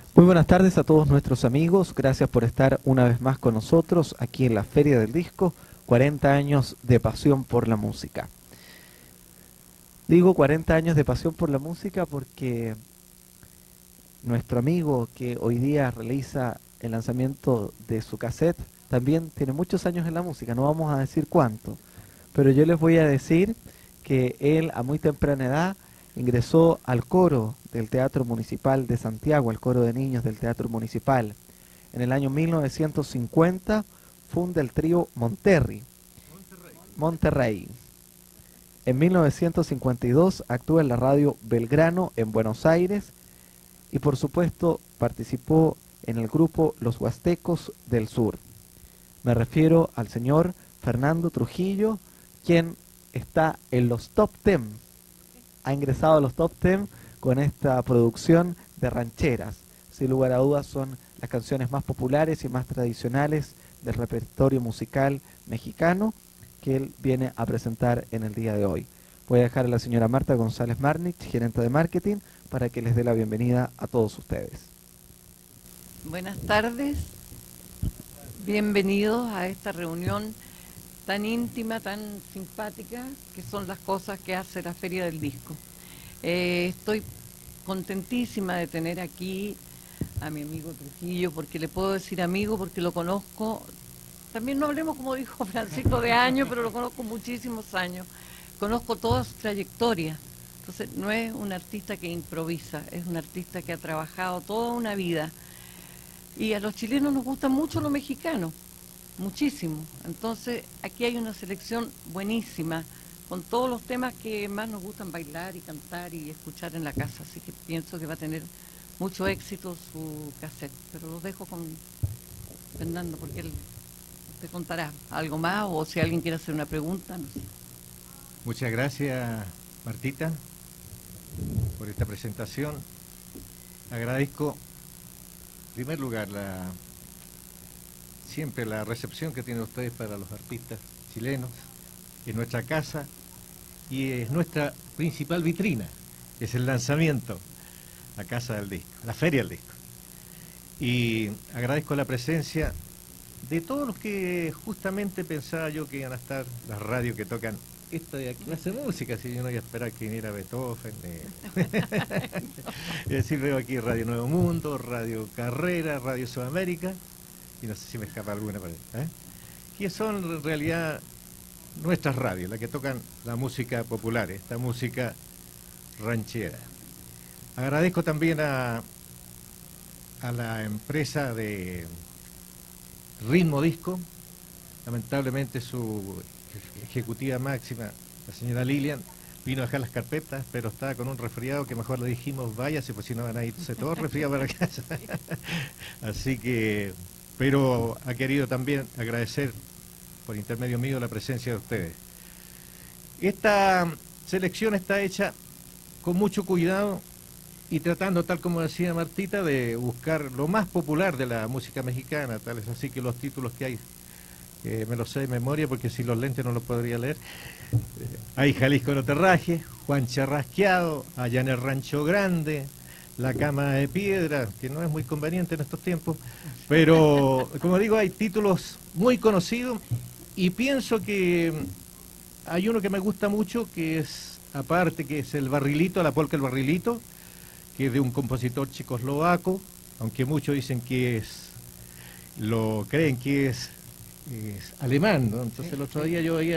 Muy buenas tardes a todos nuestros amigos, gracias por estar una vez más con nosotros aquí en la Feria del Disco, 40 años de pasión por la música. Digo 40 años de pasión por la música porque nuestro amigo que hoy día realiza el lanzamiento de su cassette también tiene muchos años en la música, no vamos a decir cuánto, pero yo les voy a decir que él a muy temprana edad ingresó al coro del Teatro Municipal de Santiago, al coro de niños del Teatro Municipal. En el año 1950 funda el trío Monterrey. En 1952 actúa en la radio Belgrano en Buenos Aires y por supuesto participó en el grupo Los Huastecos del Sur. Me refiero al señor Fernando Trujillo, quien está en los top 10. Ha ingresado a los top 10 con esta producción de rancheras. Sin lugar a dudas son las canciones más populares y más tradicionales del repertorio musical mexicano que él viene a presentar en el día de hoy. Voy a dejar a la señora Marta González Marnich, gerente de marketing, para que les dé la bienvenida a todos ustedes. Buenas tardes, bienvenidos a esta reunión tan íntima, tan simpática, que son las cosas que hace la Feria del Disco. Estoy contentísima de tener aquí a mi amigo Trujillo, porque le puedo decir amigo porque lo conozco, también no hablemos como dijo Francisco de años, pero lo conozco muchísimos años, conozco toda su trayectoria. Entonces no es un artista que improvisa, es un artista que ha trabajado toda una vida. Y a los chilenos nos gusta mucho lo mexicano, muchísimo. Entonces aquí hay una selección buenísima, con todos los temas que más nos gustan bailar y cantar y escuchar en la casa. Así que pienso que va a tener mucho éxito su cassette. Pero lo dejo con Fernando porque él te contará algo más o si alguien quiere hacer una pregunta, no sé. Muchas gracias, Martita, por esta presentación. Agradezco, en primer lugar, siempre la recepción que tienen ustedes para los artistas chilenos en nuestra casa y es nuestra principal vitrina, es el lanzamiento, la Casa del Disco, la Feria del Disco. Y agradezco la presencia de todos los que justamente pensaba yo que iban a estar, las radios que tocan esta clase de música, si yo no iba a esperar que viniera Beethoven. Es decir, veo aquí Radio Nuevo Mundo, Radio Carrera, Radio Sudamérica, y no sé si me escapa alguna por ahí, que son en realidad nuestras radios, las que tocan la música popular, esta música ranchera. Agradezco también a la empresa de Ritmo Disco, lamentablemente su ejecutiva máxima, la señora Lilian, vino a dejar las carpetas, pero estaba con un resfriado que mejor le dijimos váyase, pues si no van a irse todos resfriados para casa. Así que, pero ha querido también agradecer por intermedio mío la presencia de ustedes. Esta selección está hecha con mucho cuidado y tratando, tal como decía Martita, de buscar lo más popular de la música mexicana, tal es así que los títulos que hay, me los sé de memoria porque sin los lentes no los podría leer. Hay Jalisco no te raje, Juan Charrasqueado, Allá en el Rancho Grande, La Cama de Piedra, que no es muy conveniente en estos tiempos, pero como digo, hay títulos muy conocidos y pienso que hay uno que me gusta mucho, que es, aparte, que es el Barrilito, la polca El Barrilito, que es de un compositor checoslovaco, aunque muchos dicen que creen que es alemán, ¿no? Entonces el otro día yo veía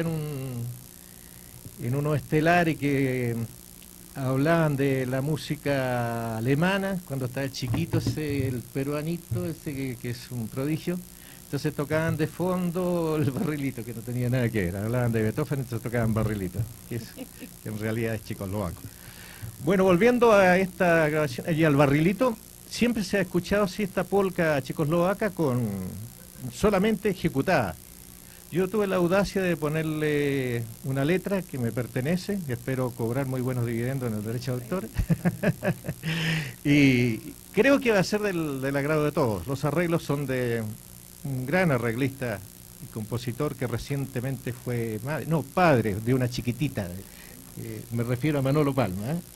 en unos estelares que hablaban de la música alemana, cuando estaba chiquito el peruanito, que es un prodigio. Entonces tocaban de fondo el Barrilito, que no tenía nada que ver. Hablaban de Beethoven, entonces tocaban Barrilito, que en realidad es checoslovaco. Bueno, volviendo a esta grabación, y al Barrilito, siempre se ha escuchado así esta polca checoslovaca solamente ejecutada. Yo tuve la audacia de ponerle una letra que me pertenece, y espero cobrar muy buenos dividendos en el derecho de autor. Y creo que va a ser del agrado de todos. Los arreglos son de un gran arreglista y compositor que recientemente fue padre de una chiquitita. Me refiero a Manolo Palma,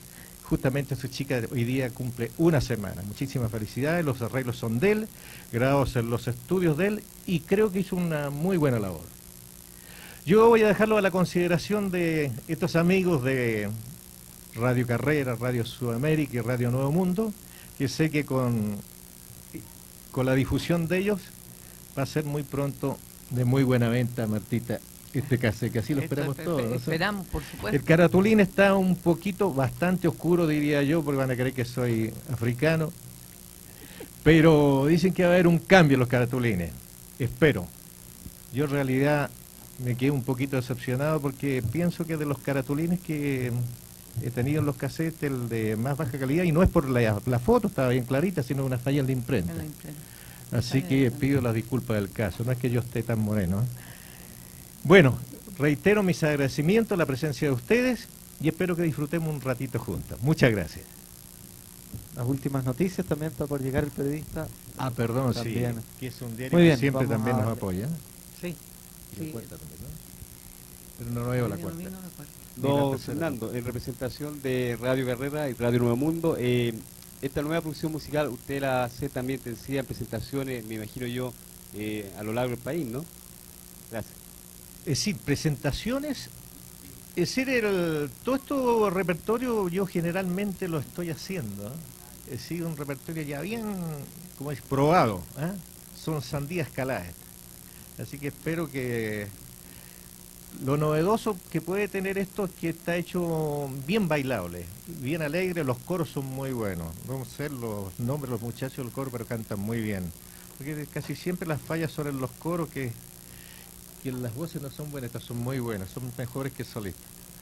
justamente su chica hoy día cumple una semana. Muchísimas felicidades, los arreglos son de él, grabados en los estudios de él, y creo que hizo una muy buena labor. Yo voy a dejarlo a la consideración de estos amigos de Radio Carrera, Radio Sudamérica y Radio Nuevo Mundo, que sé que con la difusión de ellos va a ser muy pronto de muy buena venta, Martita, este cassette, que así lo esperamos todos, ¿no? Esperamos, por supuesto. El caratulín está un poquito, bastante oscuro, diría yo, porque van a creer que soy africano, pero dicen que va a haber un cambio en los caratulines, espero. Yo en realidad me quedé un poquito decepcionado porque pienso que de los caratulines que he tenido en los cassettes, el de más baja calidad, y no es por la foto, estaba bien clarita, sino una falla en la imprenta. Así que pido las disculpas del caso, no es que yo esté tan moreno, ¿eh? Bueno, reitero mis agradecimientos a la presencia de ustedes y espero que disfrutemos un ratito juntos. Muchas gracias. Las últimas noticias también está por llegar el periodista. Ah, perdón, también. sí, que es un diario Muy bien, que siempre vamos también a nos darle. apoya. Sí. Y la Sí. cuarta también, ¿no? Pero no veo la cuarta. Don Fernando, en representación de Radio Carrera y Radio Nuevo Mundo, esta nueva producción musical usted la hace también, te decía, en presentaciones, me imagino yo, a lo largo del país, ¿no? Gracias. Es decir, presentaciones, es decir, todo esto repertorio yo generalmente lo estoy haciendo, ¿eh? Es decir, un repertorio ya bien, como es, probado, ¿eh? Son sandías caladas. Así que espero que lo novedoso que puede tener esto es que está hecho bien bailable, bien alegre, los coros son muy buenos. No sé los nombres de los muchachos del coro, pero cantan muy bien. Porque casi siempre las fallas son en los coros, que las voces no son buenas, estas son muy buenas, son mejores que solistas.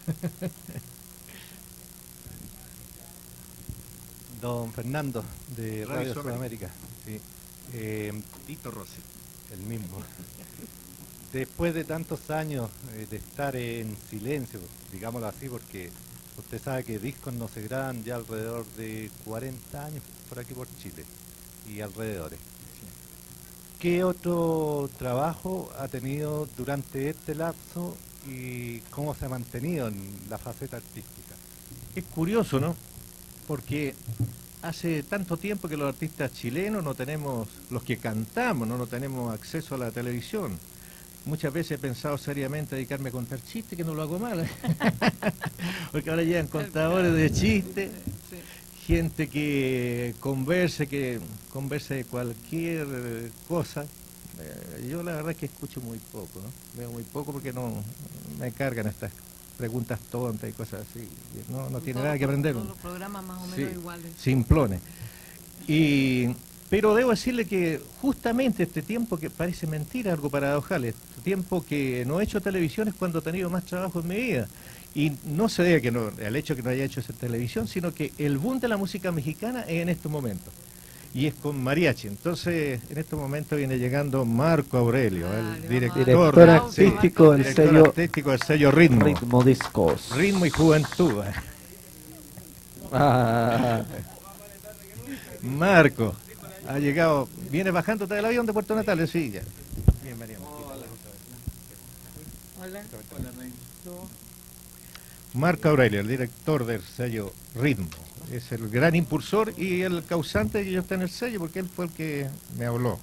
Don Fernando, de Radio Sudamérica. Sí. Tito Rossi, el mismo. Después de tantos años de estar en silencio, digámoslo así, porque usted sabe que discos no se graban ya alrededor de 40 años por aquí por Chile y alrededores. ¿Qué otro trabajo ha tenido durante este lapso y cómo se ha mantenido en la faceta artística? Es curioso, ¿no? Porque hace tanto tiempo que los artistas chilenos no tenemos, los que cantamos, no tenemos acceso a la televisión. Muchas veces he pensado seriamente dedicarme a contar chistes, que no lo hago mal, ¿eh? Porque ahora llegan contadores de chistes, gente que converse de cualquier cosa. Yo la verdad es que escucho muy poco, ¿no? Veo muy poco porque no me cargan estas preguntas tontas y cosas así. No tiene nada que aprender. Todos los programas más o menos Sí, iguales. simplones. Pero debo decirle que justamente este tiempo, que parece mentira, algo paradojal, este tiempo que no he hecho televisión es cuando he tenido más trabajo en mi vida. Y no se debe al hecho que no haya hecho esa televisión, sino que el boom de la música mexicana es en estos momentos. Y es con mariachi. Entonces, en estos momentos viene llegando Marco Aurelio, el director artístico del sello Ritmo. Ritmo Discos. Ritmo y Juventud. Marco ha llegado, viene bajando del avión de Puerto Natales, sí, ya. Bien, María. Hola. Marco Aurelio, el director del sello Ritmo, es el gran impulsor y el causante de que yo esté en el sello, porque él fue el que me habló.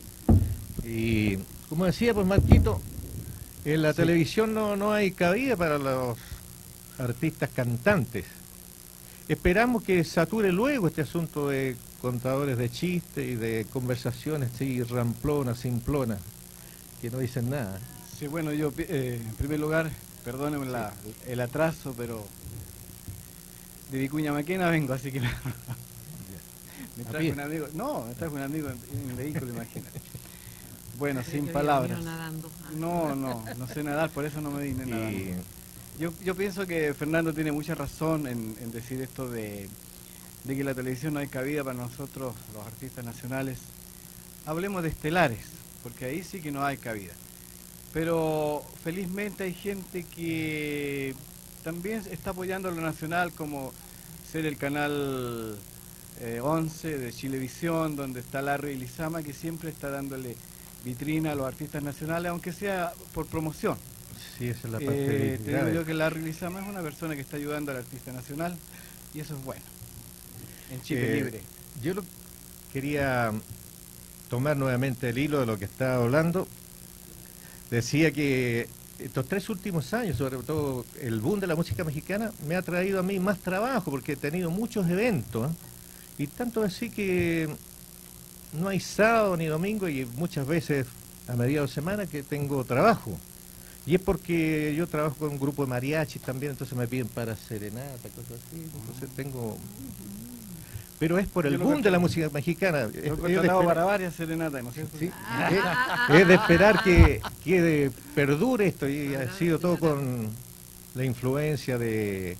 Y como decía, pues Marquito, en la televisión no hay cabida para los artistas cantantes. Esperamos que sature luego este asunto de contadores de chistes y de conversaciones así ramplonas, simplonas, que no dicen nada. Sí, bueno, yo en primer lugar, perdónenme el atraso, pero de Vicuña Maquena vengo, así que me trajo un amigo. No, me trajo un amigo en vehículo, imagínate. Bueno, sin palabras. No sé nadar, por eso no me vine nadando. Yo pienso que Fernando tiene mucha razón en decir esto de que la televisión no hay cabida para nosotros, los artistas nacionales. Hablemos de estelares, porque ahí sí que no hay cabida. Pero felizmente hay gente que también está apoyando a lo nacional, como ser el canal 11 de Chilevisión, donde está Larry Lizama, que siempre está dándole vitrina a los artistas nacionales, aunque sea por promoción. Sí, esa es la parte te digo yo que Larry Lizama es una persona que está ayudando al artista nacional y eso es bueno. En Chile libre. Yo quería tomar nuevamente el hilo de lo que estaba hablando. Decía que estos 3 últimos años, sobre todo el boom de la música mexicana, me ha traído a mí más trabajo porque he tenido muchos eventos, ¿eh? Y tanto así que no hay sábado ni domingo y muchas veces a mediados de semana que tengo trabajo. Y es porque yo trabajo con un grupo de mariachis también, entonces me piden para serenata, cosas así. Entonces tengo... Pero es por el boom de la música mexicana. Lo he contratado para varias serenatas, ¿no es cierto? Sí, es de esperar que perdure esto, y ha sido todo con la influencia de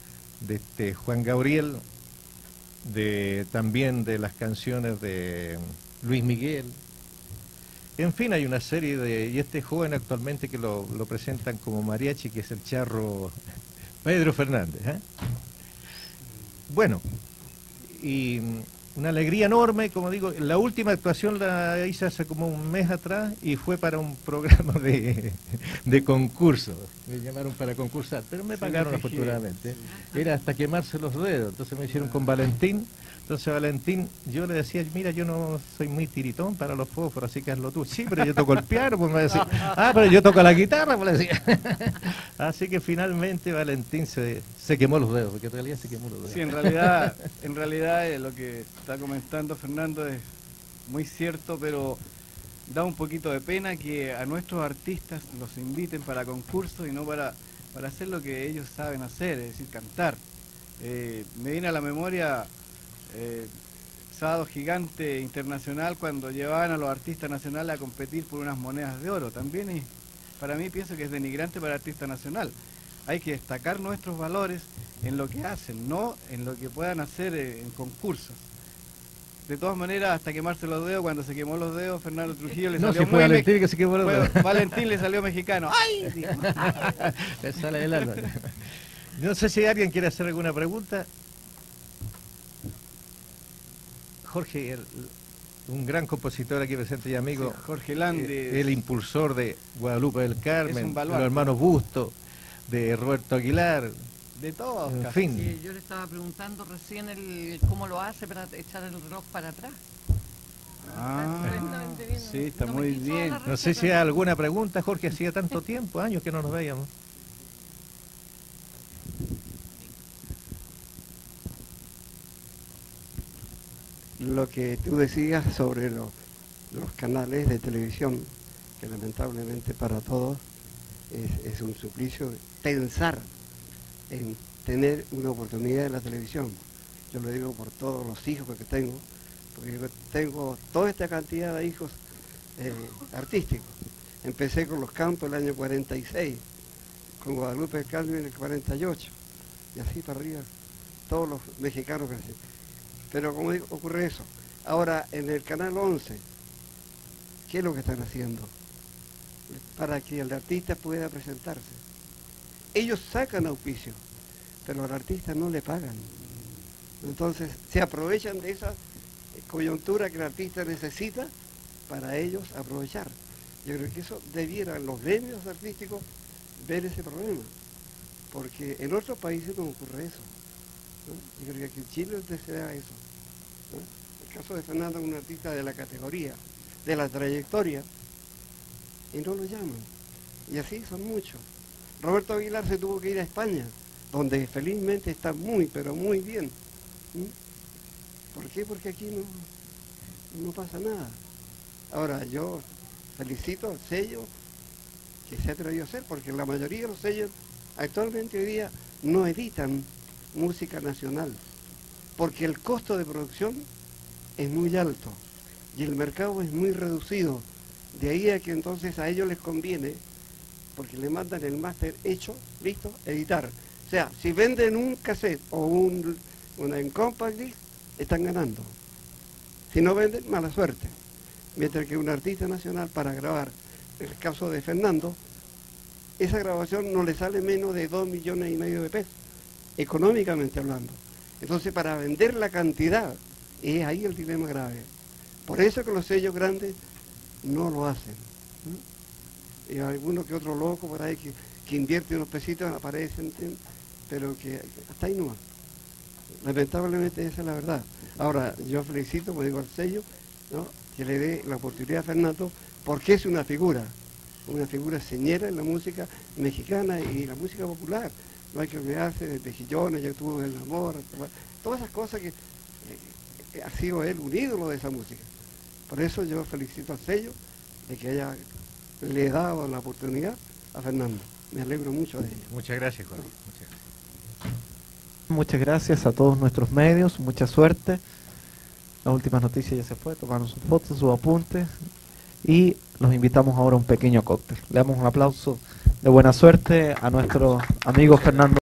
Juan Gabriel, también de las canciones de Luis Miguel. En fin, hay una serie y este joven actualmente que lo presentan como mariachi, que es el charro Pedro Fernández, ¿eh? Bueno, y una alegría enorme, como digo, la última actuación la hice hace como un mes atrás y fue para un programa de concurso. Me llamaron para concursar, pero me pagaron afortunadamente. Era hasta quemarse los dedos, entonces me hicieron con Valentín. Entonces Valentín, yo le decía, mira, yo no soy muy tiritón para los fósforos, así que hazlo tú. Sí, pero yo toco el piano, pues me decía, pero yo toco la guitarra, pues le decía. Así que finalmente Valentín se quemó los dedos, porque en realidad se quemó los dedos. Sí, en realidad lo que está comentando Fernando es muy cierto, pero da un poquito de pena que a nuestros artistas los inviten para concursos y no para hacer lo que ellos saben hacer, es decir, cantar. Me viene a la memoria Sábado Gigante Internacional, cuando llevaban a los artistas nacionales a competir por unas monedas de oro. También para mí pienso que es denigrante para el artista nacional. Hay que destacar nuestros valores en lo que hacen, no en lo que puedan hacer en concursos. De todas maneras, hasta quemarse los dedos, cuando se quemó los dedos, Fernando Trujillo le salió si fue Valentín que se quemó los dedos. Valentín le salió mexicano. ¡Ay! Le sale del alma. No sé si alguien quiere hacer alguna pregunta. Jorge, un gran compositor aquí presente y amigo, sí, Jorge Lande, el impulsor de Guadalupe del Carmen, de los hermanos Busto, de Roberto Aguilar, de todos, en fin. Sí, yo le estaba preguntando recién cómo lo hace para echar el reloj para atrás. Sí, está muy bien. No sé si hay alguna pregunta, Jorge, hacía tanto tiempo, años que no nos veíamos. Lo que tú decías sobre los canales de televisión, que lamentablemente para todos es un suplicio pensar en tener una oportunidad en la televisión. Yo lo digo por todos los hijos que tengo, porque yo tengo toda esta cantidad de hijos artísticos. Empecé con Los Campos el año 46, con Guadalupe del Carmen en el 48, y así para arriba, todos los mexicanos que hacen. Pero como digo, ocurre eso. Ahora, en el Canal 11, ¿qué es lo que están haciendo? Para que el artista pueda presentarse. Ellos sacan auspicio, pero al artista no le pagan. Entonces, se aprovechan de esa coyuntura que el artista necesita para ellos aprovechar. Yo creo que eso debieran los gremios artísticos ver ese problema, porque en otros países no ocurre eso. ¿no? Yo creo que en Chile se da eso. ¿no? El caso de Fernando es un artista de la categoría, de la trayectoria, y no lo llaman. Y así son muchos. Roberto Aguilar se tuvo que ir a España, donde felizmente está muy, pero muy bien. ¿Por qué? Porque aquí no pasa nada. Ahora, yo felicito al sello que se ha atrevido a hacer, porque la mayoría de los sellos actualmente hoy día no editan música nacional, porque el costo de producción es muy alto y el mercado es muy reducido. De ahí a que entonces a ellos les conviene, porque le mandan el máster hecho, listo, editar. O sea, si venden un cassette o una en compact disc, están ganando. Si no venden, mala suerte. Mientras que un artista nacional para grabar, en el caso de Fernando, esa grabación no le sale menos de 2,5 millones de pesos, económicamente hablando. Entonces, para vender la cantidad, es ahí el dilema grave. Por eso que los sellos grandes no lo hacen. ¿no? Y alguno que otro loco por ahí que invierte unos pesitos aparecen, pero que hasta ahí no va. Lamentablemente esa es la verdad. Ahora, yo felicito, como digo, al sello, ¿no?, que le dé la oportunidad a Fernando, porque es una figura señera en la música mexicana y la música popular. No hay que olvidarse de Gillones, ya tuvo El Amor, todas esas cosas que ha sido él un ídolo de esa música. Por eso yo felicito al sello de que le dado la oportunidad a Fernando. Me alegro mucho de ello. Muchas gracias, Juan. Muchas gracias a todos nuestros medios, mucha suerte. Las últimas noticias ya se fue, tomaron sus fotos, sus apuntes y los invitamos ahora a un pequeño cóctel. Le damos un aplauso de buena suerte a nuestro amigo Fernando.